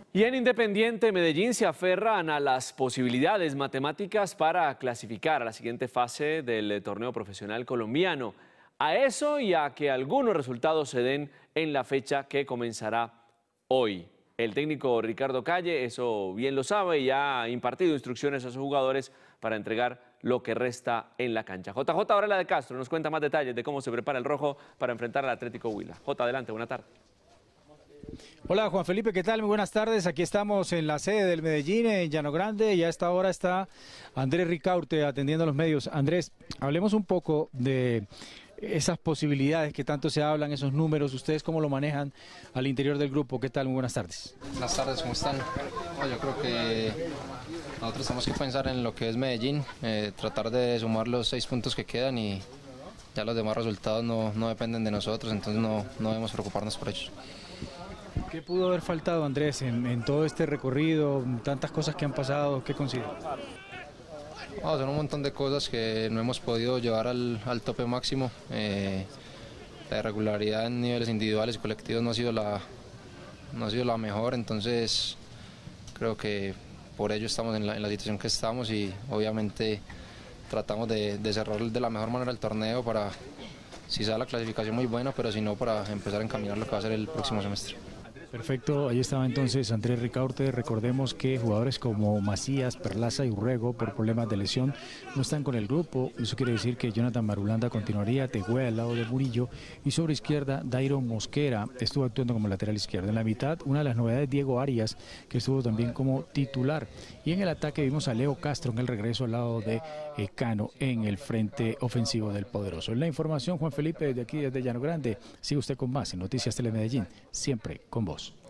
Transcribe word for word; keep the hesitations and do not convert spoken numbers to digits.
Y en Independiente Medellín se aferran a las posibilidades matemáticas para clasificar a la siguiente fase del eh, torneo profesional colombiano. A eso y a que algunos resultados se den en la fecha que comenzará hoy. El técnico Ricardo Calle, eso bien lo sabe, y ha impartido instrucciones a sus jugadores para entregar lo que resta en la cancha. J J Varela de Castro nos cuenta más detalles de cómo se prepara el rojo para enfrentar al Atlético Huila. J, adelante, buena tarde. Hola Juan Felipe, ¿qué tal? Muy buenas tardes. Aquí estamos en la sede del Medellín, en Llano Grande, y a esta hora está Andrés Ricaurte atendiendo a los medios. Andrés, hablemos un poco de esas posibilidades que tanto se hablan, esos números. ¿Ustedes cómo lo manejan al interior del grupo? ¿Qué tal? Muy buenas tardes. Buenas tardes, ¿cómo están? No, yo creo que nosotros tenemos que pensar en lo que es Medellín, eh, tratar de sumar los seis puntos que quedan y ya los demás resultados no, no dependen de nosotros, entonces no, no debemos preocuparnos por ellos. ¿Qué pudo haber faltado, Andrés, en, en todo este recorrido, tantas cosas que han pasado? ¿Qué considera? No, son un montón de cosas que no hemos podido llevar al, al tope máximo. Eh, la irregularidad en niveles individuales y colectivos no ha sido la, no ha sido la mejor, entonces creo que por ello estamos en la, en la situación que estamos y obviamente tratamos de, de cerrar de la mejor manera el torneo para, si sea la clasificación muy buena, pero si no, para empezar a encaminar lo que va a ser el próximo semestre. Perfecto, ahí estaba entonces Andrés Ricaurte. Recordemos que jugadores como Macías, Perlaza y Urrego, por problemas de lesión, no están con el grupo. Eso quiere decir que Jonathan Marulanda continuaría, Tegüe al lado de Murillo, y sobre izquierda Dairo Mosquera estuvo actuando como lateral izquierdo. En la mitad, una de las novedades, Diego Arias, que estuvo también como titular. Y en el ataque vimos a Leo Castro en el regreso al lado de eh, Cano en el frente ofensivo del Poderoso. En la información, Juan Felipe, desde aquí, desde Llano Grande. Sigue usted con más en Noticias Telemedellín, siempre con vos.